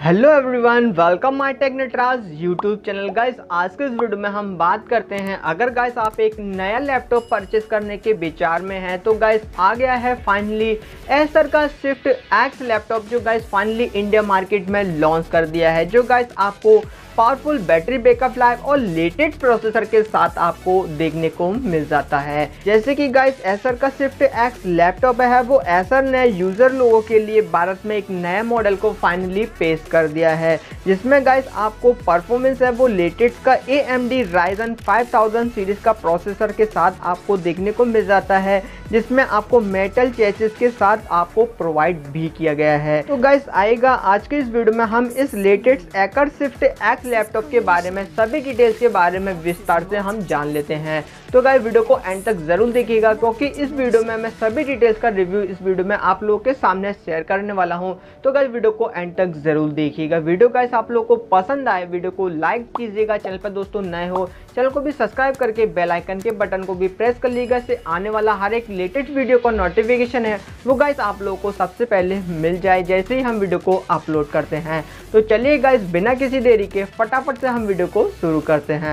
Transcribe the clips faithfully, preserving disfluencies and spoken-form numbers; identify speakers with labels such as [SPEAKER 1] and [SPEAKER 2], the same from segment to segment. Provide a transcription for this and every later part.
[SPEAKER 1] Hello everyone, welcome my टेक्नोट्राज YouTube channel. Guys आज के इस वीडियो में हम बात करते हैं, अगर गाइस आप एक नया लैपटॉप परचेस करने के विचार में हैं तो गाइस आ गया है फाइनली एसर का स्विफ्ट एक्स लैपटॉप, जो गाइस फाइनली इंडिया मार्केट में लॉन्च कर दिया है, जो गाइस आपको पावरफुल बैटरी बैकअप लाइफ और लेटेस्ट प्रोसेसर के साथ आपको देखने को मिल जाता है। जैसे कि गाइस एसर का स्विफ्ट एक्स लैपटॉप है, वो एसर ने यूजर लोगों के लिए भारत में एक नए मॉडल को फाइनली पेश कर दिया है, जिसमें गाइस आपको परफॉर्मेंस है वो लेटेस्ट का A M D Ryzen five thousand series का प्रोसेसर के साथ आपको देखने को मिल जाता है, जिसमें आपको मेटल चेसिस के साथ आपको प्रोवाइड भी किया गया है। तो गाइस आएगा आज के इस वीडियो में हम इस latest Acer Swift X laptop के बारे में सभी डिटेल्स के बारे में विस्तार से हम जान लेते हैं। तो गाइस वीडियो को एंड तक जरूर देखिएगा, क्योंकि इस वीडियो में मैं सभी डिटेल्स का रिव्यू इस वीडियो में आप लोगों के सामने शेयर करने वाला हूं। तो गाइस वीडियो को एंड तक जरूर देखिएगा। वीडियो गाइस आप लोगों को पसंद आए वीडियो को लाइक कीजिएगा, चैनल पर दोस्तों नए हो चैनल को भी सब्सक्राइब करके बेल आइकन के बटन को भी प्रेस कर लीजिएगा, इससे आने वाला हर एक लेटेस्ट वीडियो का नोटिफिकेशन है वो गाइस आप लोगों को सबसे पहले मिल जाए जैसे ही हम वीडियो को अपलोड करते हैं। तो चलिए गाइस बिना किसी देरी के फटाफट से हम वीडियो को शुरू करते हैं।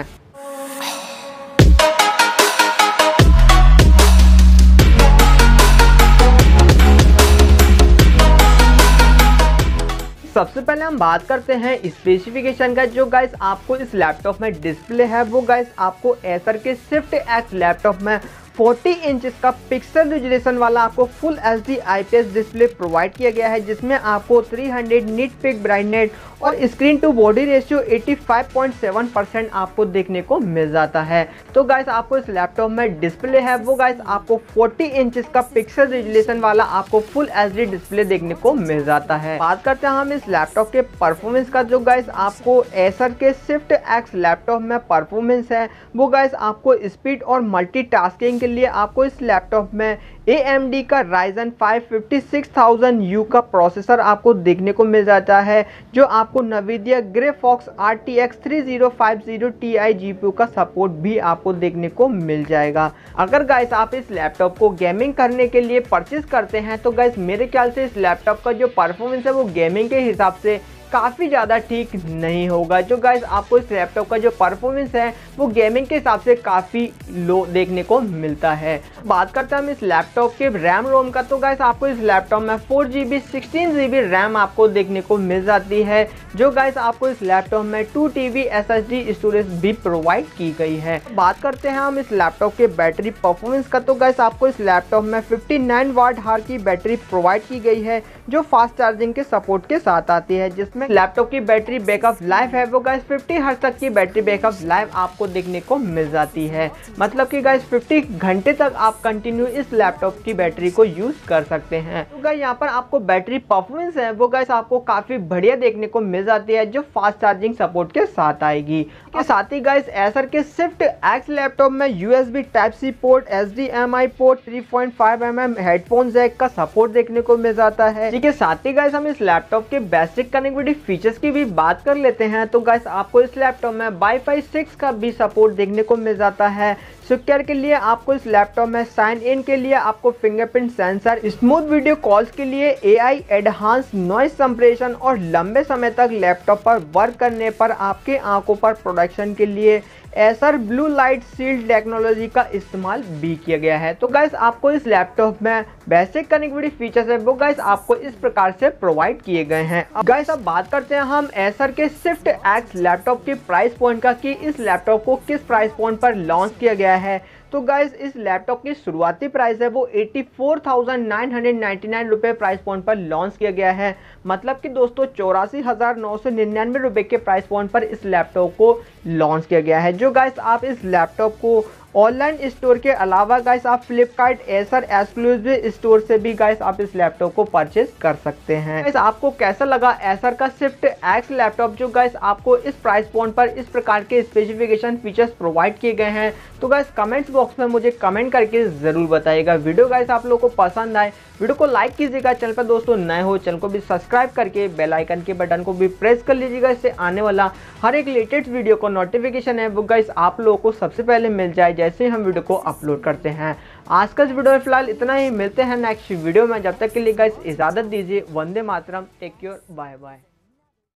[SPEAKER 1] सबसे पहले हम बात करते हैं स्पेसिफिकेशन का। जो गाइस आपको इस लैपटॉप में डिस्प्ले है वो गाइस आपको एसर के स्विफ्ट एक्स लैपटॉप में चालीस इंच का पिक्सल रेजोल्यूशन वाला आपको full H D I P S display provide किया गया है, जिसमें आपको तीन सौ निट पिक ब्राइटनेस और स्क्रीन टू बॉडी रेशियो पचासी पॉइंट सात परसेंट आपको देखने को मिल जाता है। तो गाइस आपको इस लैपटॉप में डिस्प्ले है वो गाइस आपको चालीस इंच का पिक्सल रेजोल्यूशन वाला आपको फुल एच डी डिस्प्ले देखने को मिल जाता है। बात करते हैं हम इस लैपटॉप के परफॉर्मेंस का। जो गाइस आपको एसर के स्विफ्ट एक्स लैपटॉप में परफॉर्मेंस है वो गाइस आपको स्पीड और मल्टीटास्किंग के लिए आपको इस लैपटॉप में ए एम डी का Ryzen five fifty six thousand U का प्रोसेसर आपको देखने को मिल जाता है, जो आपको Nvidia graphics R T X three zero five zero T I G P U का सपोर्ट भी आपको देखने को मिल जाएगा। अगर गाइस आप इस लैपटॉप को गेमिंग करने के लिए परचेस करते हैं तो गाइस मेरे ख्याल से इस लैपटॉप का जो परफॉर्मेंस है वो गेमिंग के हिसाब से काफ़ी ज़्यादा ठीक नहीं होगा। जो गाइस आपको इस लैपटॉप का जो परफॉर्मेंस है वो गेमिंग के हिसाब से काफ़ी लो देखने को मिलता है। बात करते हैं हम इस लैपटॉप के रैम रोम का। तो गाइस आपको इस लैपटॉप में four G B sixteen G B RAM आपको देखने को मिल जाती है, जो गाइस आपको इस लैपटॉप में two T B S S D storage भी प्रोवाइड की गई है। बात करते हैं हम इस लैपटॉप के बैटरी परफॉर्मेंस का। तो गाइस आपको इस लैपटॉप में फिफ्टी नाइन वाट हार की बैटरी प्रोवाइड की गई है, जो फास्ट चार्जिंग के सपोर्ट के साथ आती है, जिसमें लैपटॉप की बैटरी बैकअप लाइफ है वो गाइस फिफ्टी हर्ट्ज तक की बैटरी बैकअप लाइफ आपको देखने को मिल जाती है। मतलब कि गाइस फिफ्टी घंटे तक आप कंटिन्यू इस लैपटॉप की बैटरी को यूज कर सकते हैं। तो गाइस यहाँ पर आपको बैटरी परफॉर्मेंस है वो गाइस आपको काफी बढ़िया देखने को मिल जाती है, जो फास्ट चार्जिंग सपोर्ट के साथ आएगी। के साथ ही गाइस एसर के स्विफ्ट एक्स लैपटॉप में U S B type C port, H D M I port, three point five M M headphone jack का सपोर्ट देखने को मिल जाता है। ठीक है, साथ ही गाइस हम इस लैपटॉप के बेसिक कनेक्टिविटी फीचर्स की भी बात कर लेते हैं। तो गाइस आपको इस लैपटॉप में वाईफाई सिक्स का भी सपोर्ट देखने को मिल जाता है। सिक्योर के लिए आपको इस लैपटॉप में साइन इन के लिए आपको fingerprint sensor, smooth video calls के लिए ए आई एडवांस नॉइस संप्रेषण और लंबे समय तक लैपटॉप पर वर्क करने पर आपके आंखों पर प्रोटेक्शन के लिए Acer blue light shield technology का इस्तेमाल भी किया गया है। तो गाइस आपको इस लैपटॉप में बेसिक कनेक्टिविटी फीचर्स है वो गाइस आपको इस प्रकार से प्रोवाइड किए गए हैं। अब गाइस अब बात करते हैं हम एसर के स्विफ्ट एक्स लैपटॉप के प्राइस पॉइंट का, कि इस लैपटॉप को किस प्राइस पॉइंट पर लॉन्च किया गया है। तो गाइस इस लैपटॉप की शुरुआती प्राइस है वो चौरासी हज़ार नौ सौ निन्यानवे रुपए प्राइस पॉइंट पर लॉन्च किया गया है। मतलब कि दोस्तों चौरासी हज़ार नौ सौ निन्यानवे रुपए के प्राइस पॉइंट पर इस लैपटॉप को लॉन्च किया गया है। जो गाइस आप इस लैपटॉप को ऑनलाइन स्टोर के अलावा गाइस आप फ्लिपकार्ट एसर एक्सक्लूसिव स्टोर से भी गाइस आप इस लैपटॉप को परचेस कर सकते हैं। गाइस आपको कैसा लगा एसर का स्विफ्ट एक्स लैपटॉप, जो गाइस आपको इस प्राइस पॉइंट पर इस प्रकार के स्पेसिफिकेशन फीचर्स प्रोवाइड किए गए हैं। तो गाइस कमेंट्स बॉक्स में मुझे कमेंट करके जरूर बताइएगा। वीडियो गाइस आप लोगों को पसंद आए वीडियो को लाइक कीजिएगा, चैनल पर दोस्तों नए हो चैनल को भी सब्सक्राइब करके बेल आइकन के बटन को भी प्रेस कर लीजिएगा, इससे आने वाला हर एक लेटेस्ट वीडियो को नोटिफिकेशन है वो गाइस आप लोगों को सबसे पहले मिल जाए जैसे ही हम वीडियो को अपलोड करते हैं। आज का इस वीडियो में फिलहाल इतना ही, मिलते हैं नेक्स्ट वीडियो में। जब तक के लिए गाइस इजाजत दीजिए। Vande Mataram, take care, bye bye.